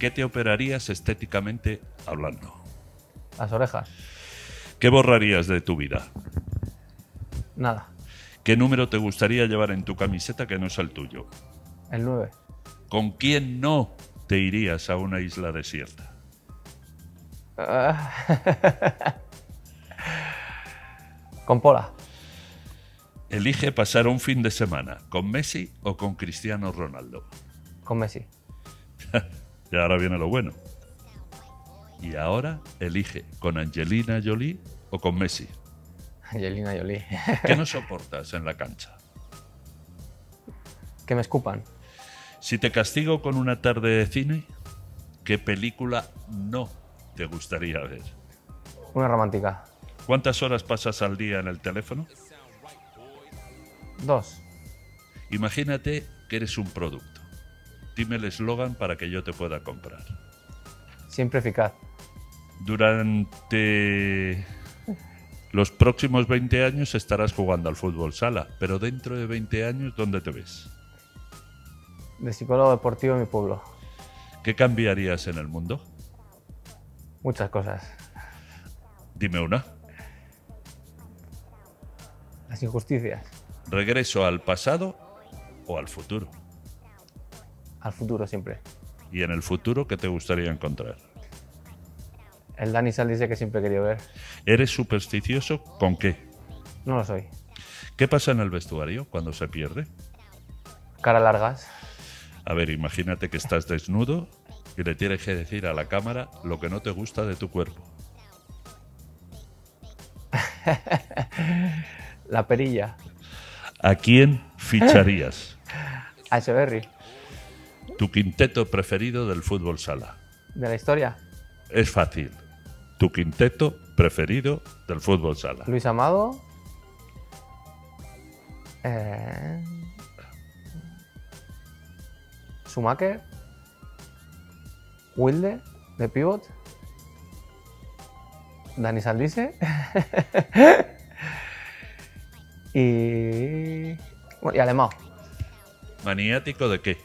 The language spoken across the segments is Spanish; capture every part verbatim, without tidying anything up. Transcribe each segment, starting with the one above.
¿Qué te operarías estéticamente hablando? Las orejas. ¿Qué borrarías de tu vida? Nada. ¿Qué número te gustaría llevar en tu camiseta que no es el tuyo? El nueve. ¿Con quién no te irías a una isla desierta? Con Pola. Elige pasar un fin de semana con Messi o con Cristiano Ronaldo. Con Messi. Y ahora viene lo bueno. Y ahora elige con Angelina Jolie o con Messi. Angelina Jolie. ¿Qué no soportas en la cancha? Que me escupan. Si te castigo con una tarde de cine, ¿qué película no te gustaría ver? Una romántica. ¿Cuántas horas pasas al día en el teléfono? Dos. Imagínate que eres un producto. Dime el eslogan para que yo te pueda comprar. Siempre eficaz. Durante los próximos veinte años estarás jugando al fútbol sala, pero dentro de veinte años, ¿dónde te ves? De psicólogo deportivo en mi pueblo. ¿Qué cambiarías en el mundo? Muchas cosas. Dime una. Las injusticias. ¿Regreso al pasado o al futuro? Al futuro siempre. ¿Y en el futuro qué te gustaría encontrar? El Dani Sal dice que siempre he querido ver. ¿Eres supersticioso con qué? No lo soy. ¿Qué pasa en el vestuario cuando se pierde? Cara largas. A ver, imagínate que estás desnudo y le tienes que decir a la cámara lo que no te gusta de tu cuerpo. La perilla. ¿A quién ficharías? A Echeverri. Tu quinteto preferido del fútbol sala. De la historia. Es fácil. Tu quinteto preferido del fútbol sala. Luis Amado. Eh... Schumacher. Wilde, de pivot. Dani Saldice. y... Bueno, y Alemão. ¿Maniático de qué?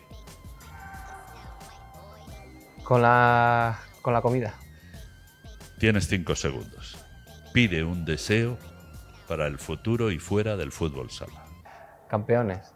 Con la... con la comida. Tienes cinco segundos. Pide un deseo para el futuro y fuera del fútbol sala. Campeones.